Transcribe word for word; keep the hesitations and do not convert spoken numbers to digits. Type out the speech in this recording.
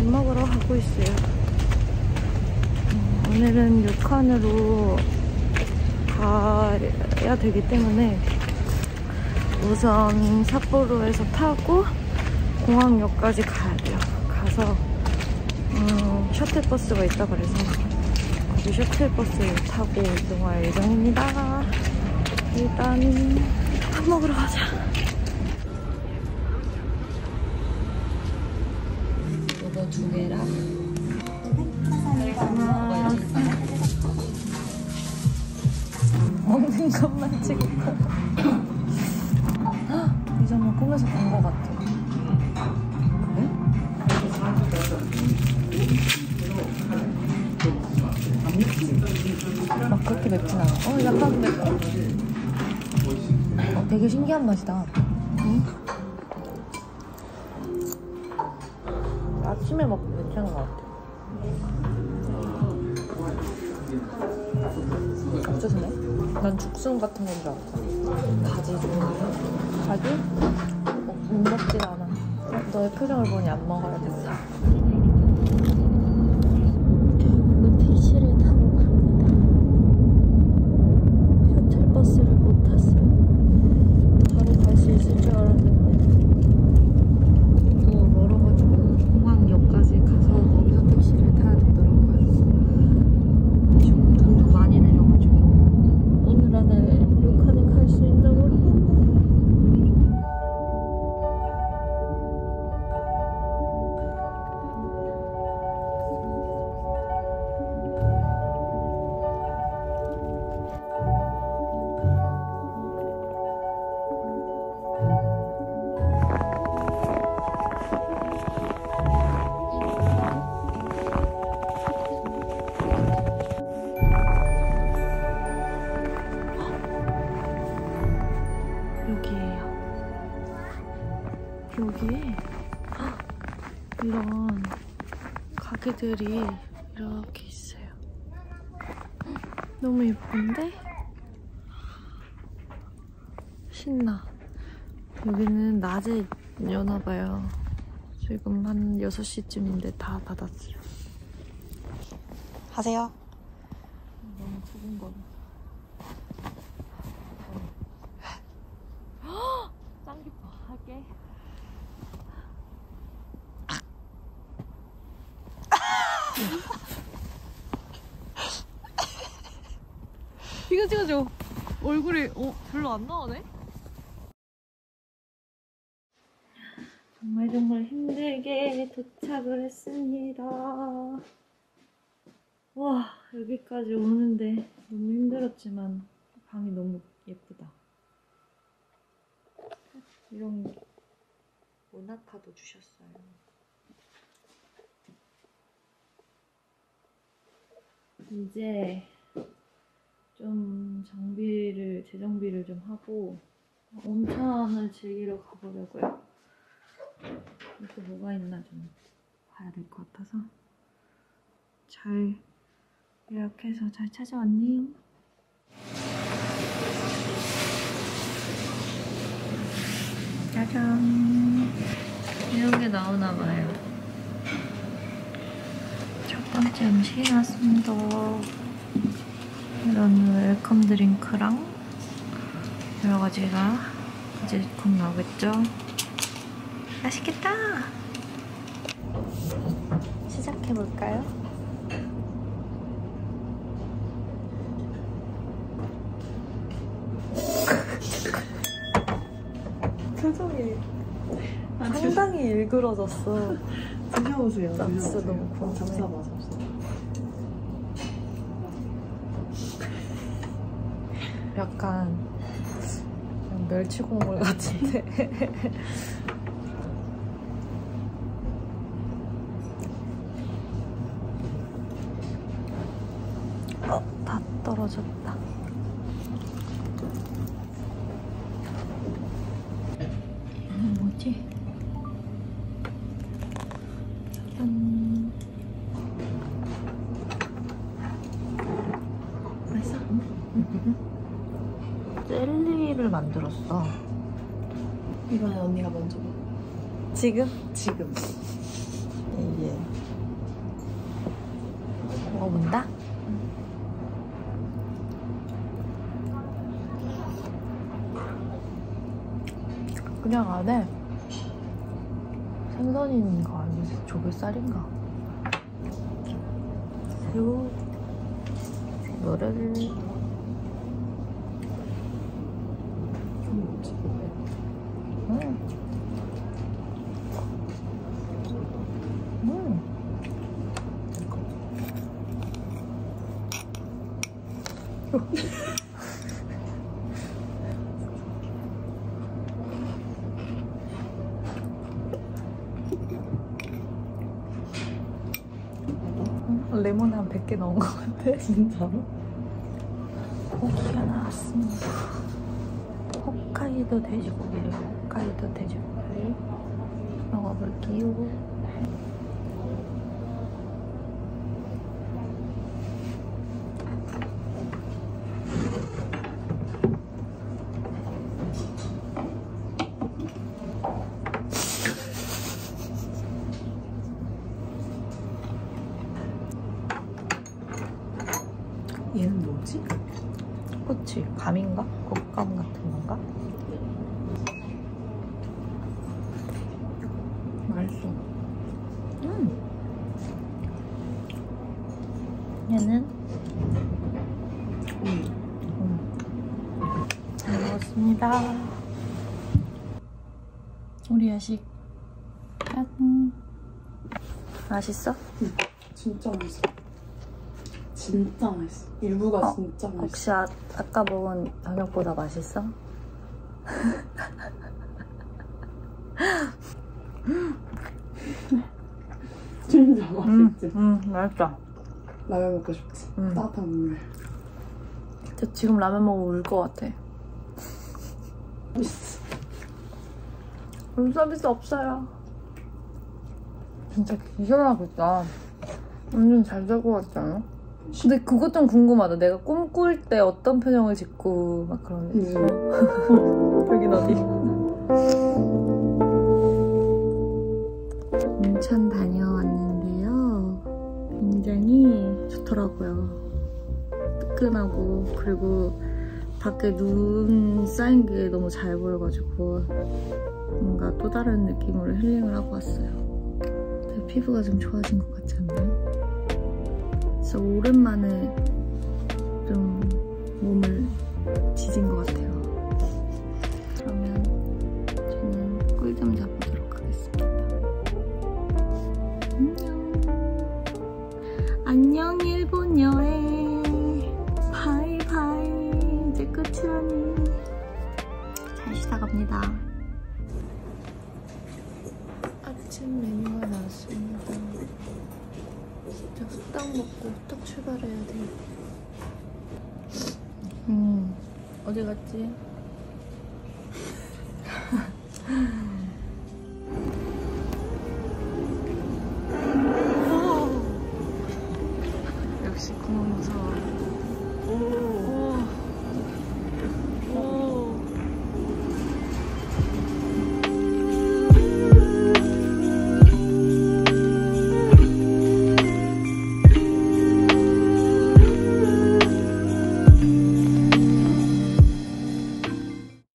먹으러 가고 있어요. 어, 오늘은 료칸으로 가야 되기 때문에 우선 삿포로에서 타고 공항역까지 가야 돼요. 가서 음, 셔틀버스가 있다 그래서 그 셔틀버스를 타고 이동할 예정입니다. 일단 밥 먹으러 가자. 이거 두 개랑 먹는 것만 찍을까? 이 장면 꿈에서 본 것 같아. 그래? 막 그렇게 맵진 않아. 어, 약간 맵고. 어, 되게 신기한 맛이다. 응? 아침에 먹기 괜찮은 것 같아. 어째서네? 난 죽순 같은 건 줄 알았어. 가지 좀. 가지? 어, 못 먹진 않아. 너의 표정을 보니 안 먹어야겠다. 택시를 타고 갑니다. 셔틀버스를 못 탔어요. 바로 갈 수 있을 줄 알았는데 너무 멀어가지고 공항역까지 가서 거기서 택시를 타야 되더라고요. 지금 돈도 많이 내려가지고 오늘 안에 료칸에 갈 수 있나 모르겠네. 여기에 이런 가게들이 이렇게 있어요. 너무 예쁜데? 신나. 여기는 낮에 여나봐요. 지금 한 여섯 시쯤인데 다 닫았어요. 하세요. 너무 두근거려. 짱 기뻐. 할게. 이거 찍어줘. 얼굴이 어 별로 안 나오네. 정말 정말 힘들게 도착을 했습니다. 와, 여기까지 오는데 너무 힘들었지만 방이 너무 예쁘다. 이런 모나카도 주셨어요. 이제 좀 장비를, 재정비를 좀 하고 온천을 즐기러 가보려고요. 또 뭐가 있나 좀 봐야 될 것 같아서 잘 예약해서 잘 찾아왔네요. 짜잔! 이런 게 나오나 봐요. 첫 번째 음식이 나왔습니다. 이런 웰컴 드링크랑 여러 가지가 이제 곧 나오겠죠? 맛있겠다! 시작해볼까요? 표정이 상당히 일그러졌어. 드셔보세요. 나 진짜 너무 궁금해. 잡숴봐, 잡숴. 약간 멸치 국물 같은데. 어, 다 떨어졌다. 이건 뭐지? 짠. 맛있어? 응? 응. 젤리를 만들었어. 이번엔 언니가 먼저 봐. 지금? 지금. 예. 먹어본다? 그냥 안에 생선인가 아니면 조개살인가? 새우, 새우를 음. 음. 레몬 한 백 개 넣은 것 같아. 진짜로? 고기가 나왔습니다. 홋카이도 돼지고기를 홋카이도 돼지고기를 먹어볼게요. 얘는 뭐지? 그치? 감인가? 곶감 같은 건가? 맛있어. 음. 얘는 응. 음. 잘 먹었습니다. 우리 야식. 짠. 맛있어? 응. 진짜 맛있어. 진짜 맛있어. 일부가 어, 진짜 맛있어. 혹시 아, 아까 먹은 저녁보다 맛있어? 진짜 맛있지? 음, 음, 맛있다. 라면 먹고 싶지? 음. 따뜻한 국물. 저 지금 라면 먹으면 울 것 같아. 맛있어. 룸 서비스 없어요. 진짜 기절하겠다. 완전 잘 될 것 같지 않아? 근데 그것 좀 궁금하다. 내가 꿈꿀 때 어떤 표정을 짓고 막 그러는지. 응. 여긴 어디? 인천 다녀왔는데요. 굉장히 좋더라고요. 뜨끈하고 그리고 밖에 눈 쌓인 게 너무 잘 보여가지고 뭔가 또 다른 느낌으로 힐링을 하고 왔어요. 제 피부가 좀 좋아진 것 같지 않나요? 진짜 오랜만에 좀 몸을 지진 것 같아요. 그러면 저는 꿀잠 자보도록 하겠습니다. 안녕. 안녕 일본 여행. 바이바이. 이제 끝이라니. 잘 쉬다 갑니다. 아침 메뉴가 나왔습니다. 진짜 후딱 먹고 후딱 출발해야 돼. 음, 어디 갔지?